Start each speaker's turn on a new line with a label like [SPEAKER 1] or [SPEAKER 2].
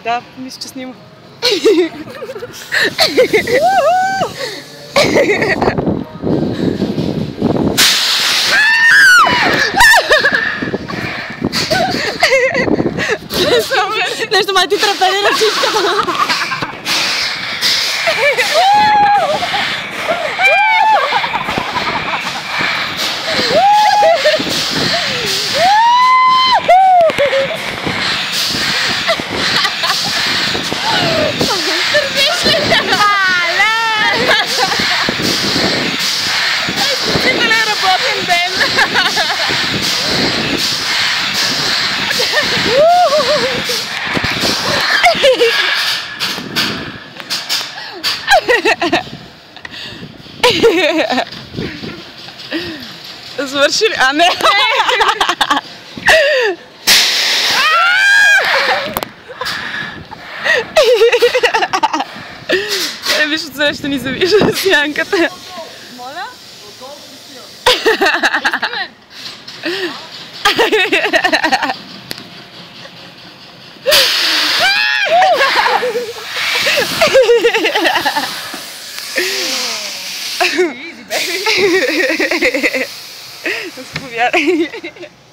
[SPEAKER 1] Да, мисля, че снима.
[SPEAKER 2] Нещо май ти трепери на всичката.
[SPEAKER 1] Свърши ли? А, не! Не виж отсреща ще ни завижда сянката.
[SPEAKER 2] Моля?
[SPEAKER 1] Заповядай.